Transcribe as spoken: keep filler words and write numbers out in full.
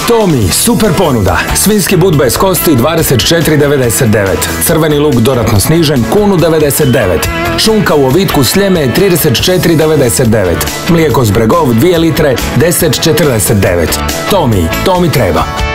Tomi, super ponuda. Svinjski but bez kosti dvadeset četiri devedeset devet. Crveni luk dodatno snižen kunu devedeset devet. Šunka u ovitku sljeme trideset četiri devedeset devet. Mlijeko s Bregov dvije litre deset četrdeset devet. Tomi, to mi treba.